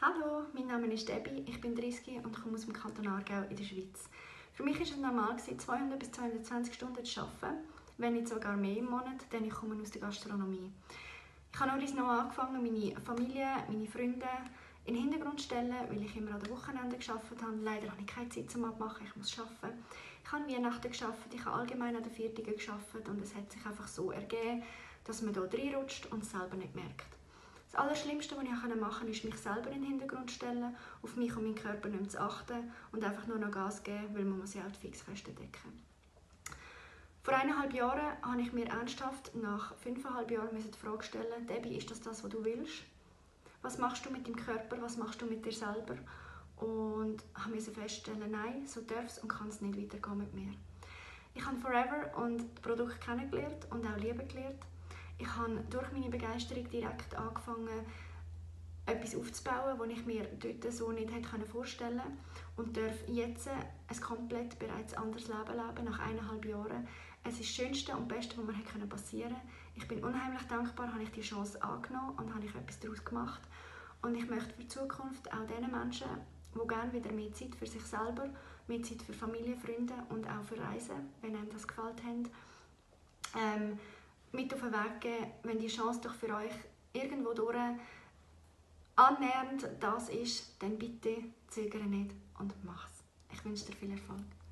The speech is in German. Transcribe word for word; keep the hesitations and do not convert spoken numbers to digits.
Hallo, mein Name ist Debbie, ich bin dreißig und komme aus dem Kanton Aargau in der Schweiz. Für mich war es normal, zweihundert bis zweihundertzwanzig Stunden zu arbeiten, wenn nicht sogar mehr im Monat, denn ich komme aus der Gastronomie. Ich habe nur noch angefangen, meine Familie, meine Freunde in den Hintergrund zu stellen, weil ich immer an den Wochenenden gearbeitet habe. Leider habe ich keine Zeit zum Abmachen, ich muss arbeiten. Ich habe Weihnachten gearbeitet, ich habe allgemein an den Viertigen gearbeitet und es hat sich einfach so ergeben, dass man hier reinrutscht und es selber nicht merkt. Das Allerschlimmste, was ich machen konnte, ist mich selber in den Hintergrund stellen, auf mich und meinen Körper nicht mehr zu achten und einfach nur noch Gas geben, weil man muss ja auch die Fixkosten decken. Vor eineinhalb Jahren habe ich mir ernsthaft nach fünfeinhalb Jahren die Frage stellen, Debbie, ist das das, was du willst? Was machst du mit deinem Körper, was machst du mit dir selber? Und musste feststellen, nein, so darf es und kann es nicht weitergehen mit mir. Ich habe Forever und das Produkt kennengelernt und auch lieben gelernt. Ich habe durch meine Begeisterung direkt angefangen, etwas aufzubauen, das ich mir dort so nicht hätte vorstellen können. Und darf jetzt ein komplett bereits anderes Leben leben, nach eineinhalb Jahren. Es ist das Schönste und Beste, was mir passieren konnte. Ich bin unheimlich dankbar, habe ich die Chance angenommen und habe ich etwas daraus gemacht. Und ich möchte für die Zukunft auch den Menschen, die gerne wieder mehr Zeit für sich selber, mehr Zeit für Familie, Freunde und auch für Reisen, wenn ihnen das gefällt hat, ähm, mit auf den Weg geben, wenn die Chance doch für euch irgendwo durch annähernd das ist, dann bitte zögere nicht und mach's. Ich wünsche dir viel Erfolg.